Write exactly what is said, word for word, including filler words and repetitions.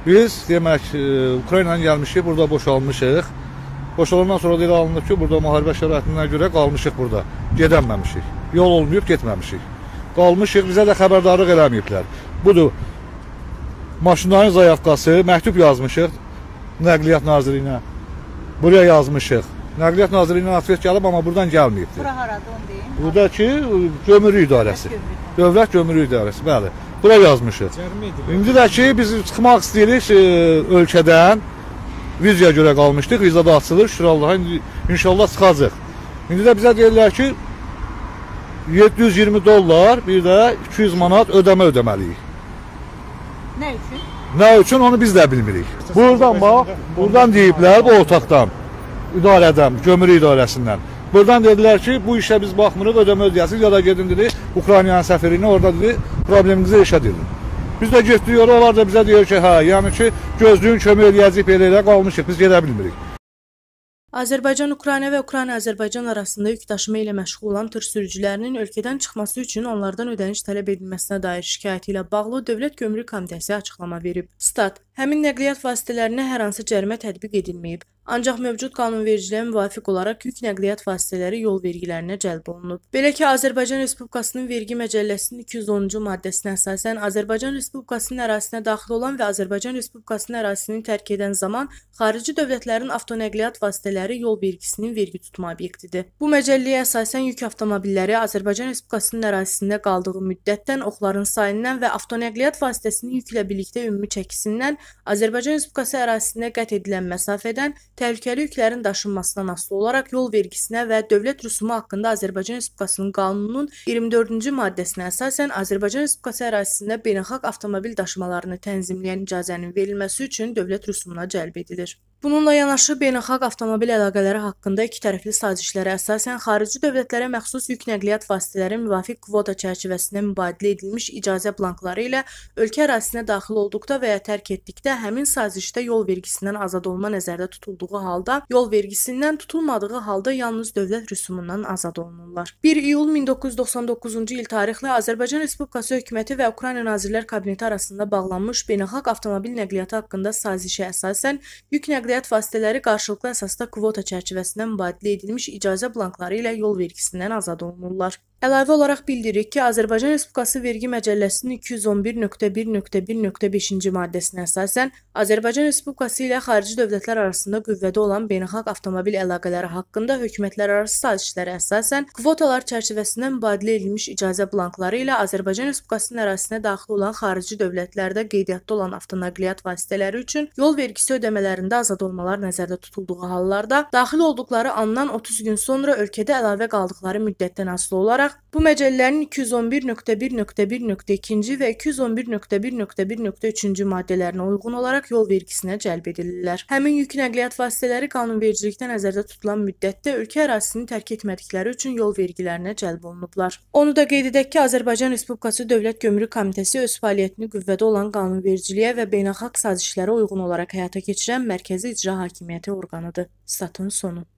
Biz demək Ukraynadan gəlmişik, burada boşalmışıq. Boşalandan sonra da alınıb ki, burada müharibə şəraitindən görə qalmışıq burada. Gedəməmişik. Yol olmayıb, getməmişik. Qalmışıq, bizə də xəbərdarlıq eləməyiblər. Budur, maşınların zayavqası, məktub yazmışıq Nəqliyyat Nazirliyinə. Buraya yazmışıq. Nəqliyyat Nazirliyinə atfiyat gəlib, amma buradan gəlməyibdir. Bura haradır, onu deyin. Buradakı Gömrük İdarəsi. Dövlət Gömrük İdarəsi, bəli. Bura yazmışıq. İndi də ki, biz çıxmaq istəyirik e, ölkədən. Vizaya görə qalmışdıq, viza da açılır, şükür Allaha, inşallah çıxacaq. İndi də bizə deyirlər ki, yeddi yüz iyirmi dollar, bir də iki yüz manat ödəmə ödəməliyik. Nə üçün? Nə üçün, onu biz də bilmirik. Buradan bax, buradan deyiblər, bu otaqdan, idarədən, Gömrük İdarəsindən. Buradan dedilər ki, bu işə biz baxmırıq, ödəmə ödəyəsiniz, ya da gedin dedi, Ukraynanın səfirinə, orada dedi, probleminizi eşə edin. Biz də getdik, onlar da bizə deyir ki, hə, yəni ki, gözlüyün kömək eləyəcək, elə-elə qalmışıq, biz gedə bilmirik. Azərbaycan, Ukrayna və Ukrayna-Azərbaycan arasında yük daşıma ilə məşğul olan tır sürücülərinin ölkədən çıxması üçün onlardan ödəniş tələb edilməsinə dair şikayəti ilə bağlı Dövlət Gömrük Komitəsi açıqlama verib. Stat: Həmin nəqliyyat vasitələrinə hər hansı cərimə tətbiq edilməyib. Ancaq mövcud qanunvericiliyə müvafiq olaraq yük nəqliyyat vasitələri yol vergilərinə cəlb olunub. Belə ki, Azərbaycan Respublikasının vergi məcəlləsinin iki yüz onuncu maddəsinə əsasən Azərbaycan Respublikasının ərazisinə daxil olan və Azərbaycan Respublikasının ərazisini tərk edən zaman xarici dövlətlərin avtonəqliyyat vasitələri yol vergisinin vergi tutma obyektidir. Bu məcəlləyə əsasən yük avtomobilləri Azərbaycan Respublikasının ərazisində qaldığı müddətdən oxların sayından və avtonəqliyyat vasitəsinin yüklə birlikdə ümumi çəkisindən Azərbaycan Respublikası ərazisində qət edilən məsafədən təhlükəli yüklərin daşınmasından asılı olaraq yol vergisinə və dövlət rüsumu haqqında Azərbaycan Respublikasının qanununun iyirmi dördüncü maddəsinə əsasən Azərbaycan Respublikası ərazisində beynəlxalq avtomobil daşımalarını tənzimləyən icazənin verilməsi üçün dövlət rüsumuna cəlb edilir. Bununla yanaşı beynəlxalq avtomobil əlaqələri haqqında iki tərəfli sazişlərə əsasən xarici dövlətlərə məxsus yük nəqliyyat vasitələri müvafiq kvota çərçivəsində mübadilə edilmiş icazə blankları ilə ölkə ərazisinə daxil olduqda və ya tərk etdikdə həmin sazişdə yol vergisindən azad olma nəzərdə tutulduğu halda, yol vergisindən tutulmadığı halda yalnız dövlət rüsumundan azad olunurlar. bir iyul min doqquz yüz doxsan doqquzuncu il tarixli Azərbaycan Respublikası hökuməti və Ukrayna Nazirlər Kabineti arasında bağlanmış beynəlxalq avtomobil nəqliyyatı haqqında sazişə əsasən yük nəqliyyat vasitələri qarşılıqlı əsasda kvota çərçivəsində mübadilə edilmiş icazə blankları ilə yol vergisindən azad olunurlar. Əlavə olaraq bildiririk ki, Azərbaycan Respublikası vergi məcəlləsinin iki yüz on bir nöqtə bir nöqtə bir nöqtə beşinci maddəsinə əsasən Azərbaycan Respublikası ilə xarici dövlətlər arasında qüvvədə olan beynəlxalq avtomobil əlaqələri haqqında hökumətlərarası sazişlərə əsasən kvotalar çərçivəsində mübadilə edilmiş icazə blankları ilə Azərbaycan Respublikasının ərazisinə daxil olan xarici dövlətlərdə qeydiyyatda olan avtonəqliyyat vasitələri üçün yol vergisi ödəmələrində azad olmalar nəzərdə tutulduğu hallarda daxil olduqları andan otuz gün sonra ölkədə əlavə qaldıqları müddətdən asılı olaraq bu məcəllənin iki yüz on bir nöqtə bir nöqtə bir nöqtə ikinci və iki yüz on bir nöqtə bir nöqtə bir nöqtə üçüncü maddələrinə uyğun olaraq yol vergisinə cəlb edilirlər. Həmin yük nəqliyyat vasitələri qanunvericilikdə nəzərdə tutulan müddətdə ölkə ərazisini tərk etmədikləri üçün yol vergilərinə cəlb olunublar. Onu da qeyd edək ki, Azərbaycan Respublikası Dövlət Gömrük Komitəsi öz fəaliyyətini qüvvədə olan qanunvericiliyə və beynəlxalq sazişlərə uyğun olaraq həyata keçirən mərkəzi icra hakimiyyəti orqanıdır. Statın sonu.